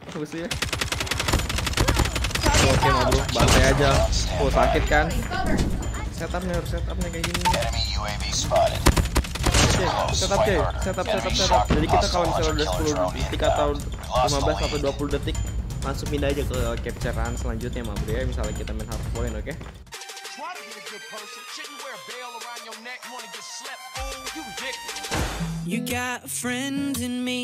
musuhnya. Oke ma bro, bantai aja. Oh sakit kan? Setupnya harus setupnya kayak gini. Oke, setup coy, setup. Jadi kita kalau misalnya udah 10 detik atau 15 atau 20 detik langsung pindah aja ke capture-an selanjutnya ma bro ya. Misalnya kita main hardpoint, oke? You got a friend in me.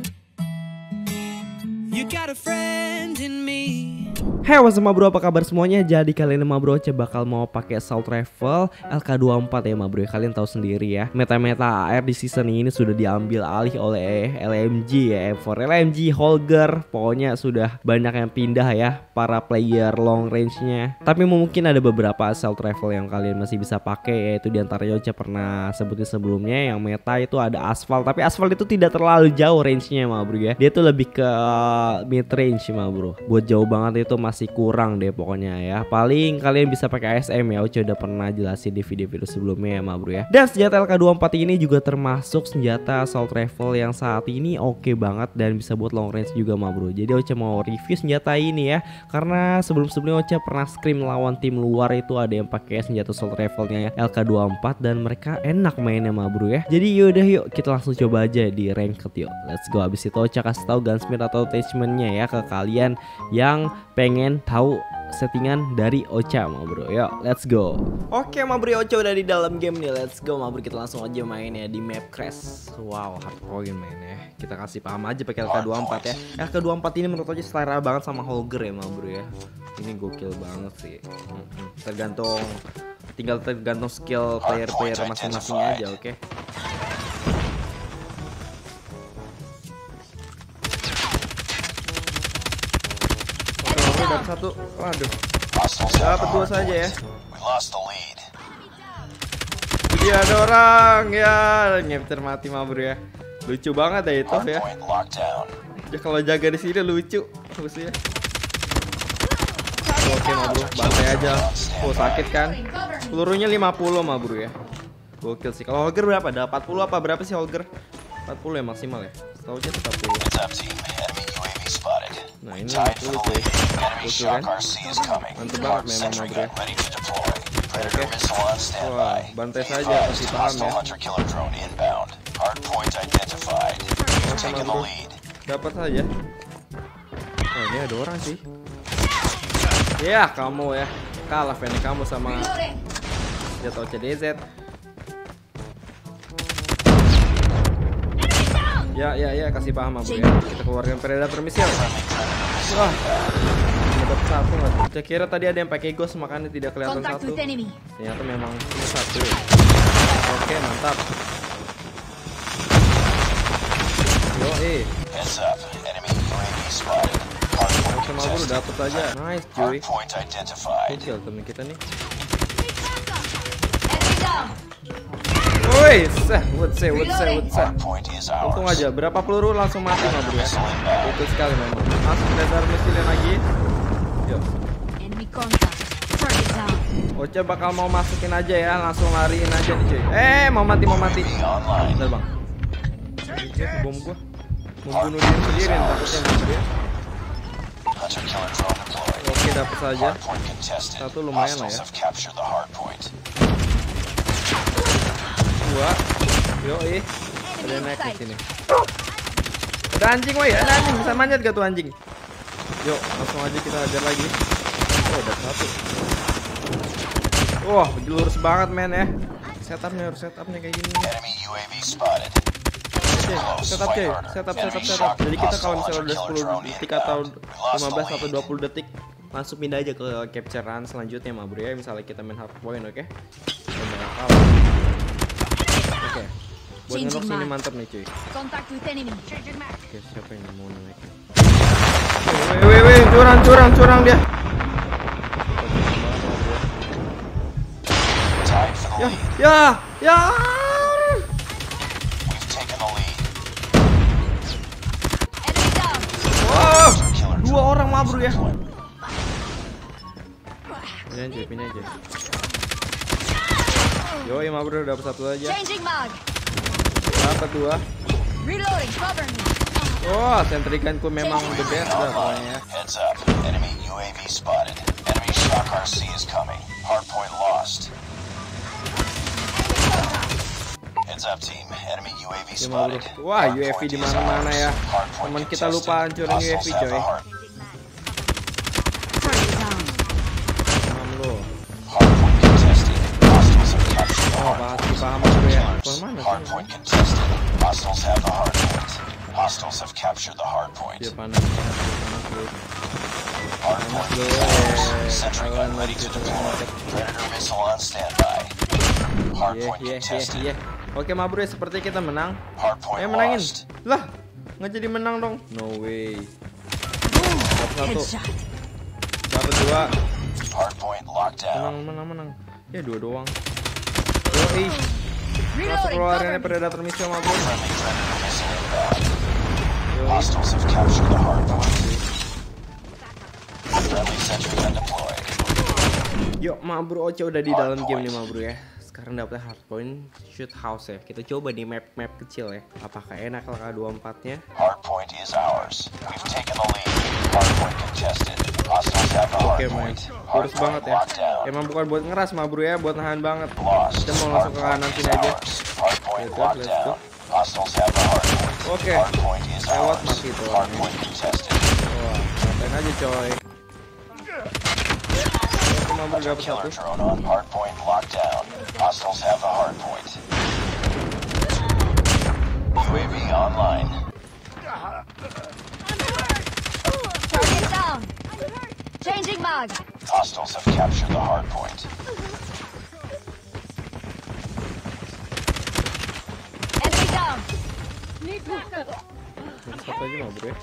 You got a friend in me. Hey what's up ma bro, apa kabar semuanya? Jadi kali ini ma bro bakal mau pakai assault rifle LK24 ya ma bro. Kalian tahu sendiri ya, meta-meta AR di season ini sudah diambil alih oleh LMG ya, M4 LMG, Holger. Pokoknya sudah banyak yang pindah ya para player long range-nya. Tapi mungkin ada beberapa assault rifle yang kalian masih bisa pakai, yaitu diantaranya Ocha pernah sebutin sebelumnya. Yang meta itu ada Asphalt, tapi Asphalt itu tidak terlalu jauh range-nya ma bro ya. Dia tuh lebih ke mid range ma bro. Buat jauh banget itu masih kurang deh pokoknya ya. Paling kalian bisa pakai ASM ya. Ocha udah pernah jelasin di video-video sebelumnya ya ma bro ya. Dan senjata LK24 ini juga termasuk senjata assault rifle yang saat ini oke banget dan bisa buat long range juga ma bro. Jadi Ocha mau review senjata ini ya, karena sebelum-sebelumnya Ocha pernah scrim lawan tim luar itu ada yang pakai senjata assault rifle-nya ya, LK24, dan mereka enak mainnya ma bro ya. Jadi yaudah yuk kita langsung coba aja di ranked yuk. Let's go. Abis itu Ocha kasih tahu gunsmith atau attachmentnya ya ke kalian yang pengen tahu settingan dari Ocha ma bro. Yuk let's go. Oke ma bro, Ocha udah di dalam game nih. Let's go ma bro, kita langsung aja main ya di map Crash. Wow, hardpoint mainnya. Kita kasih paham aja pakai LK24 ya. LK24 ini menurut Ocha selera banget sama Holger ya ma bro ya. Ini gokil banget sih. Tinggal tergantung skill player-player masing-masing aja, oke? Dapat satu, waduh, dapat dua saja ya. Jadi ada orang ya, nyepter mati ma bro ya. Lucu banget ya itu ya. Ya kalau jaga di sini lucu harusnya. Oke ma bro, bantai aja. Oh sakit kan? Pelurunya 50 ma bro ya. Gokil sih. Kalau Holger berapa? Ada 40 apa berapa sih Holger? 40 ya maksimal ya. Tahu aja 40. Nah ini 50 cuy. Gokil kan? Mantep banget memang ma bro. Oke. Wah, bantai saja pasti paham ya. Oke ma bro, dapat saja. Oh ini ada orang sih. Ya kamu ya, kalah fan kamu sama jatuh CDZ. Ya kasih paham ma bro ya. Kita keluarkan predator misil. Wah, dapat satu nggak? Saya kira tadi ada yang pakai ghost makanya tidak kelihatan satu. Ternyata memang cuma satu. Oke mantap. Yo Oke ma bro, dapet aja. Nice cuy. Gokil temen kita nih. Woi, what's up? Untung aja, berapa peluru langsung mati ma bro ya. Itu sekali memang. Langsung predator misilnya lagi. Yuk. Ocha bakal mau masukin aja ya, langsung lariin aja nih cuy. Mau mati. Bentar bang. Bom gua. Mau bunuh diri sendiri takutnya ma bro ya. Oke dapat saja. Satu lumayan lah ya. Dua. Yoi. Ada yang naik di sini. Ada anjing woi, ada anjing. Bisa manjat gak tuh anjing? Yuk, langsung aja kita hajar lagi. Oh, dapat satu. Wah, lurus banget men ya. Setupnya kayak gini. Oke, setup coy, setup. Jadi kita kalau misalnya udah 10 detik atau 15 atau 20 detik langsung pindah aja ke capture-an selanjutnya ma bro ya. Misalnya kita main hardpoint, oke? Oke, buat ngelok sini mantap nih cuy. Oke, siapa yang mau naik? Weh, curang dia. Ya. Wow, dua orang ma bro ya. Pindah aja. Yoi ma bro, dapat satu aja. Dapat dua. Oh, sentrikanku memang the best lah pokoknya. Heads up. Enemy UAV spotted. Enemy shock RC is coming. Hardpoint lost. Heads up team. Enemy UAV Ya, Ma Bro. spotted. Wah, UAV di mana-mana ya. Teman kita lupa hancurin UAV coy. Paham lo. Hardpoint contested. Hostiles have captured the Oh, pasti paham bro ya. Kemana sih? hardpoint contested. Hostiles have the hardpoint. Hostiles have captured the hardpoint. Dia panas bro. Hardpoint Bro, is sentry gun kawan ready lagi to kita deploy. panas. Predator missile on standby. Hardpoint Iya. contested. Oke, Ma Bro, seperti kita menang. Hardpoint Ayo menangin. lost. Lah, nggak jadi menang dong. No way. Dapat satu. Dapat dua. Hardpoint locked down. Menang. Ya, dua doang. Yoi. Masuk keluarannya Predator missile, Ma Bro. Friendly Predator missile inbound. Yoi. Hostiles have captured the hardpoint. Friendly sentry gun deployed. Yuk, Ma Bro, Oce udah di dalam game nih, Ma Bro ya. Sekarang dapetnya hardpoint shoot house ya. Kita coba di map kecil ya. Apakah enak LK24-nya? Hardpoint is ours. We've taken the lead. Hardpoint contested. Hostiles have the Oke, main. hardpoint. Kurus banget ya. locked down. Emang bukan buat ngeras, Ma Bro ya, buat nahan banget. Lost. Kita mau langsung ke kanan Hardpoint is sini aja. ours. Hardpoint Gitu, locked let's go. down. Hostiles have the hardpoint. Oke. Hardpoint is Lewat ours. mati tuh. Hardpoint contested. Wah, ngapain aja coy. Oke, Ma Bro, dapet Killer satu. drone on. Hardpoint locked down. Hostiles have the hardpoint. UAV online. Target down. Changing mag. Hostiles have captured the hardpoint. Enemy down. Satu aja, Ma Bro ya.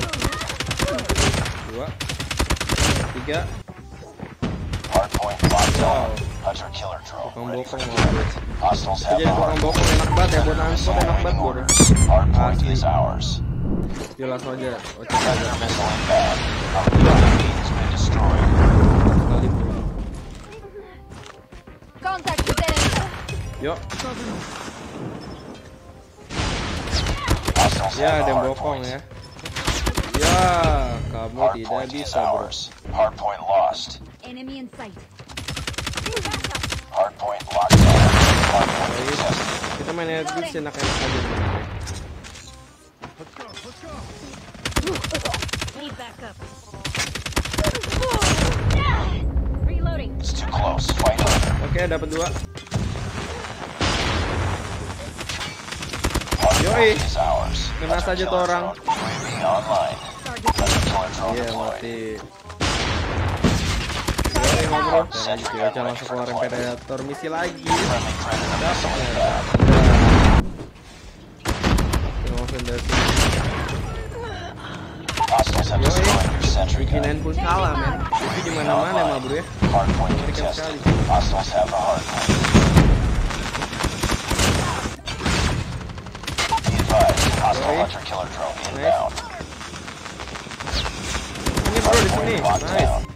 Dua. Tiga. Hardpoint locked Wow. down. Hunter killer drone. Tukang ready bokong, for Ma Bro. Hostiles have Jadi the tukang hardpoint. bokong enak banget ya, buat nahan spot enak banget bro. Hardpoint Asli. is ours. Yuk langsung aja. Oke, Predator aja. missile inbound. Our UAV has been destroyed. Sekali bro. Contact with enemy. Yuk. Hostiles Ya, have ada the yang bokong hardpoint. ya. Ya, kamu tidak Hardpoint is bisa bro. ours. Hardpoint lost. Enemy in sight. Hardpoint locked down. Hardpoint Baik. contested. Kita main Netflix enak-enak aja bro. Need backup. Reloading. It's too close. Fight harder. Oke, dapat dua. Hardpoint is ours. Kena Hunter saja tuh killer orang. drone. UAV online. Hunter killer drone Iya, deployed. mati. Yoi, Ma Bro. Dan lagi kita langsung keluarin Predator misi lagi. Friendly Predator missile inbound. Kita langsung dari sini. Hostiles have Yoi. destroyed your sentry gun. Bikinan pun kalah men. Itu di mana-mana Ma Bro ya. Hardpoint Mengerikan contested. sekali. Hostiles have the hardpoint. Be advised, hostile Yoi. hunter killer drone inbound. Ini bro di sini. Locked Nice. down.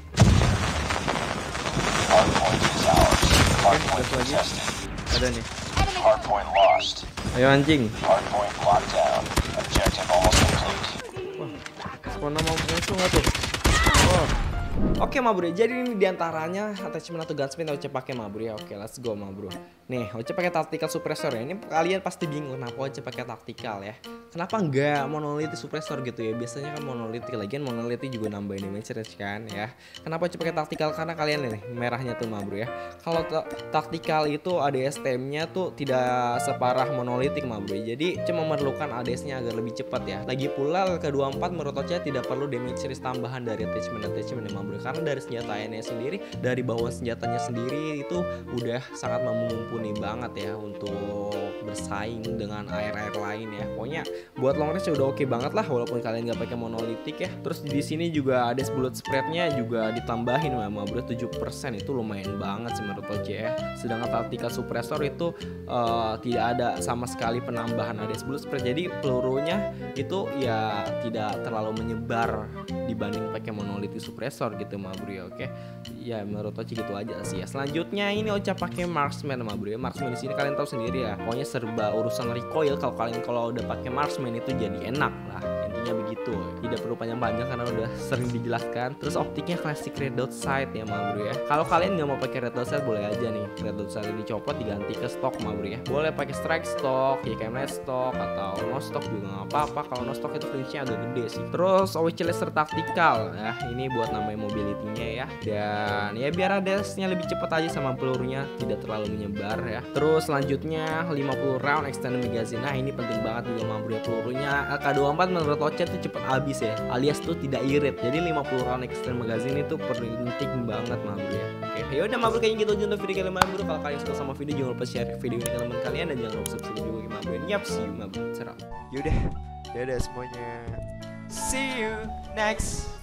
Hardpoint is ours. Hardpoint terus lagi. contested. Ada nih. Hardpoint lost. Ayo anjing. Hardpoint locked down. Objective almost complete. Spawn mau musuh nggak tuh? Oh. Oke Ma Bro, jadi ini diantaranya attachment atau gunsmith yang Oce pakai Ma Bro ya. Oke, let's go Ma Bro. Nih, Oce pakai tactical suppressor ya. Ini kalian pasti bingung kenapa Oce pakai tactical ya. Kenapa enggak monolithic suppressor gitu ya? Biasanya kan monolithic, lagian monolithic juga nambahin damage range kan ya. Kenapa Oce pakai tactical? Karena kalian nih merahnya tuh Ma Bro ya. Kalau tactical itu ADS-nya tuh tidak separah monolithic Ma Bro. Jadi cuma memerlukan ADS-nya agar lebih cepat ya. Lagi pula ke-24 menurut Oce tidak perlu damage range tambahan dari attachment ya Ma Bro. Karena dari senjatanya sendiri, dari bawaan senjatanya sendiri itu udah sangat mumpuni banget ya untuk bersaing dengan air-air lain ya. Pokoknya buat long range udah oke banget lah walaupun kalian nggak pakai monolitik ya. Terus di sini juga ada bullet spreadnya juga ditambahin Ma Bro 7%, itu lumayan banget sih menurut Oce ya. Sedangkan tactical suppressor itu tidak ada sama sekali penambahan ada bullet spread. Jadi pelurunya itu ya tidak terlalu menyebar dibanding pakai monolitik suppressor gitu Ma Bro ya. Oke. Ya menurut Oce gitu aja sih ya. Selanjutnya ini Oce pakai marksman Ma Bro ya. Marksman di sini kalian tahu sendiri ya. Pokoknya serba urusan recoil. Kalau udah pakai marksman itu jadi enak lah intinya begitu. Tidak perlu panjang-panjang karena udah sering dijelaskan. Terus optiknya classic red dot sight ya ma bro ya. Kalau kalian nggak mau pakai red dot sight boleh aja nih red dot sight dicopot diganti ke stock ma bro ya. Boleh pakai strike stock, KM red stock atau no stock juga nggak apa-apa. Kalau no stock itu flinchnya agak gede sih. Terus OWC laser taktikal, nah ini buat nambahin mobility-nya ya. Dan ya biar radasnya lebih cepat aja sama pelurunya tidak terlalu menyebar ya. Terus selanjutnya 50 round extended magazine. Nah ini penting banget juga ma bro ya, pelurunya LK24 menurut Oce tuh cepet habis ya, alias tuh tidak irit. Jadi 50 round extended magazine itu penting banget ma bro ya. Oke, yaudah ma bro kayaknya gitu aja untuk video kali ma bro. Kalau kalian suka sama video jangan lupa share video ini ke teman kalian dan jangan lupa subscribe juga ke ma bro. Yap, see you ma bro. Serap. Yaudah, dadah semuanya. See you next